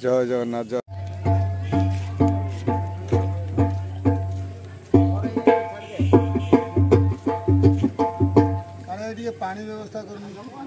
जय जगन्नाथ जय पानी व्यवस्था कर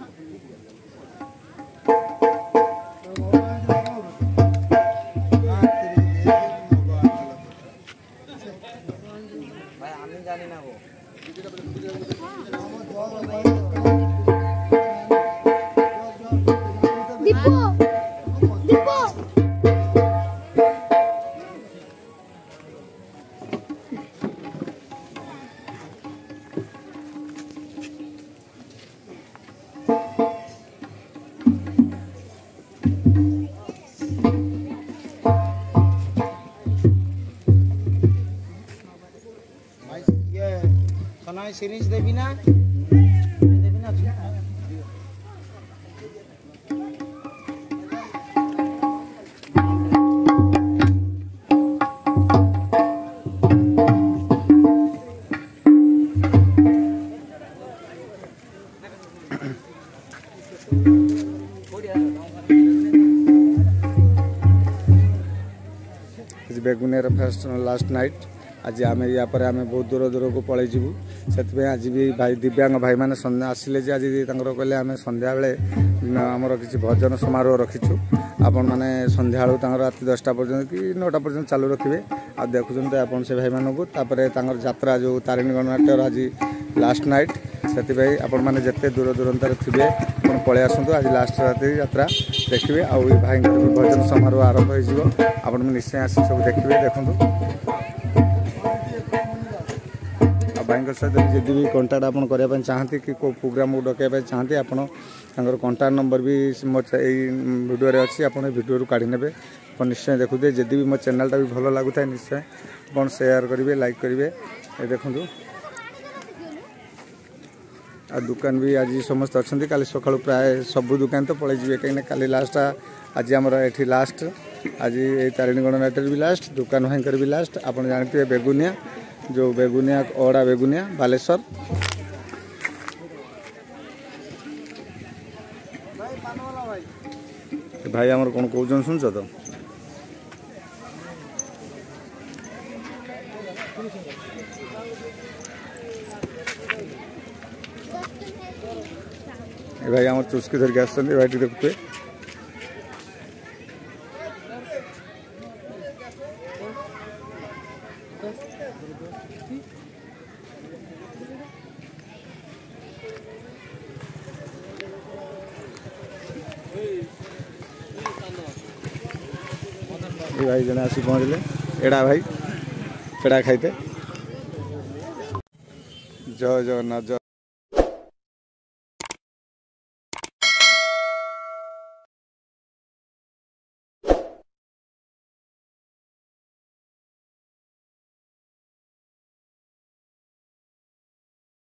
सीरीज देवी ना देवी ना बेगुनिया फर्स्ट लास्ट नाइट आज आम या आम बहुत दूर दूर को पलि जीवु से आज भी भाई दिव्यांग भाई मैंने संध्या आसिले आज कहले आम संध्या बेले आमर किसी भजन समारोह रखीचु आपण मैंने संध्या रात 10टा पर्यंत कि 9टा पर्यंत चालू रखिए आ देखुं आप से भाई मानू यात्रा जो तारिणीगण नाट्यर आज लास्ट नाइट से आपण मैंने जिते दूर दूरांतर थे आप पलि आसतु आज लास्ट राति यात्रा देखिए आउ भाई भजन समारोह आरंभ हो निश्चय आस सब देखिए देखूँ भाई सहित जब भी कंटाक्ट आप करने चाहती कि को प्रोग्राम को डकैया चाहती आप कंटाक्ट नंबर भी मो वीडियो अच्छी आप वीडियो काढ़ी ने निश्चय देखुए जदि भी मो चैनलटा भी भल लगुता है निश्चय आप शेयर करेंगे लाइक करेंगे देखूँ आ दुकान भी आज समस्त अच्छा काली सका प्राय सब दुकान तो पलि जी कहीं काली लास्ट आज आमर ये लास्ट आज ये तारिणीगण नाट्यर भी लास्ट दुकान भाई भी लास्ट आप जानते बेगुनिया जो बेगुनिया ओड़ा बेगुनिया बालेश्वर भाई आमर कौन कौन शुणच तो भाई आम चुस्की धरिक आस भाई देखुए भाई जने आसी पहुँचले एड़ा भाई पेड़ा खाइते जय जगन्नाथ।